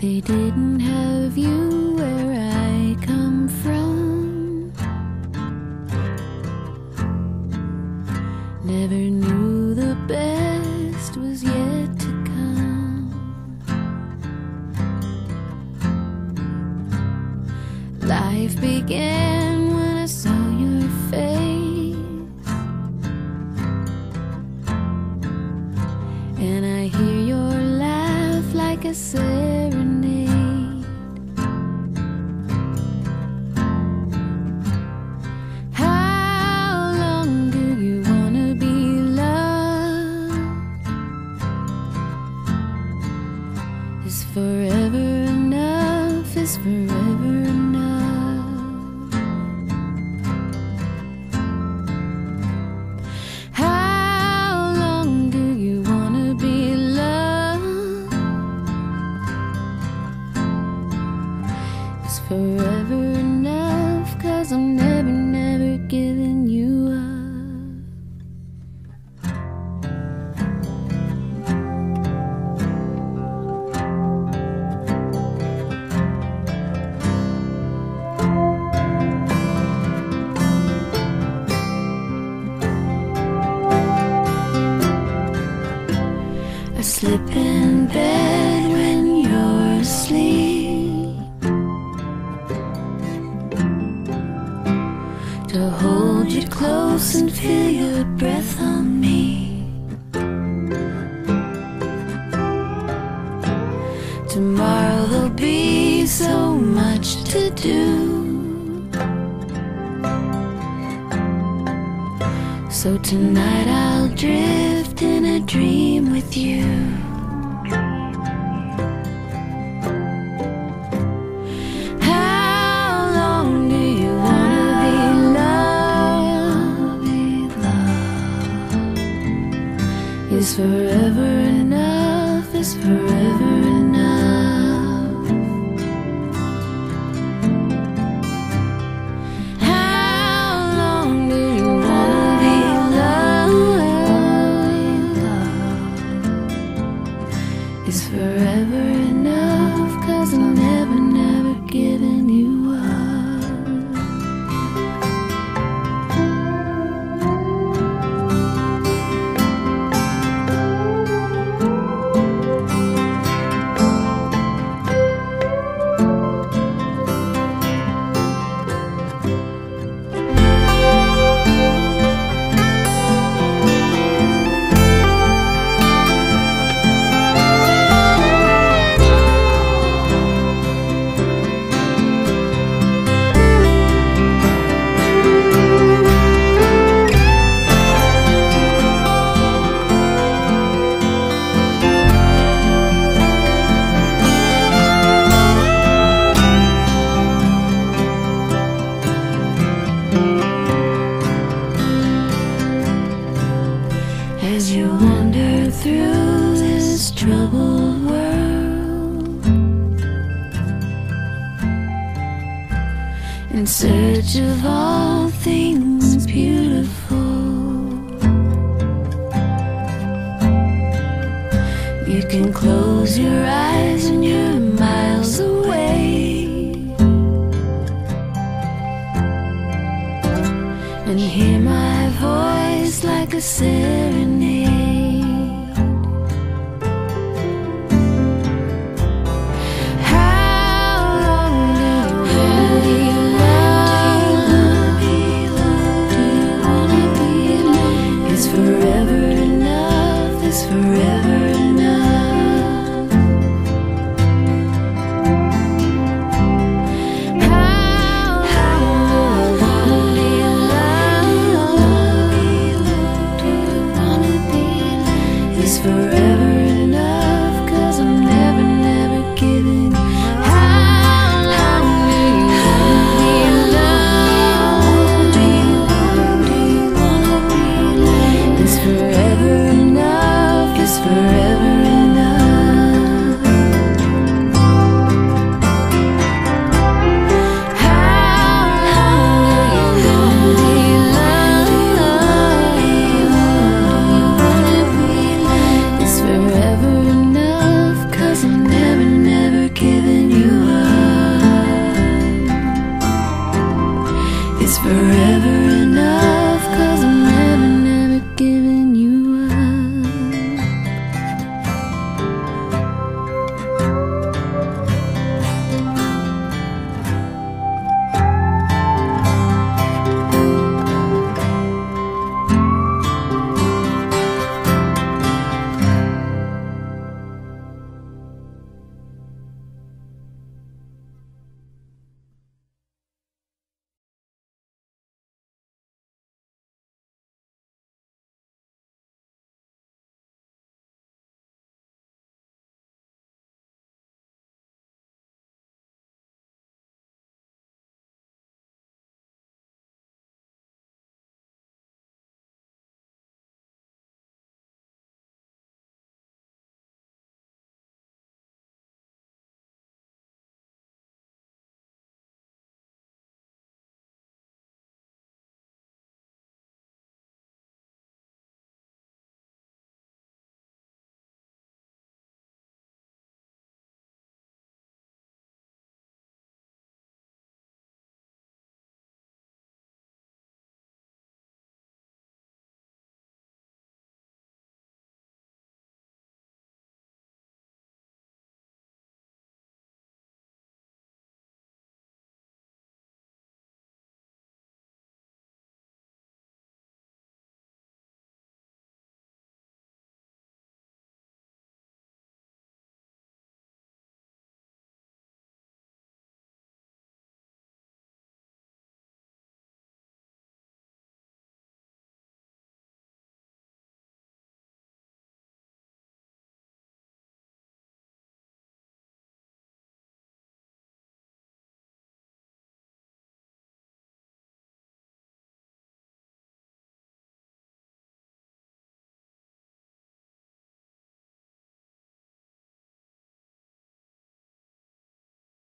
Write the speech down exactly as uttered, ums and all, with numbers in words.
they didn't have you where I come from. Never knew the best was yet to come. Life began when I saw your face, and I hear your laugh like a serenade. How long do you wanna be loved? Is forever enough? Is forever enough? Forever enough, 'cause I'm never, never giving you up. I slip in bed when you're asleep, to hold you close and feel your breath on me. Tomorrow there'll be so much to do, so tonight I'll drift in a dream with you. Is forever enough? Is forever enough? How long do you wanna be loved? Is forever enough? 'Cause I'm never, never giving you up. As you wander through this troubled world, in search of all things beautiful, you can close your eyes and you're miles away, and hear my voice like a serenade.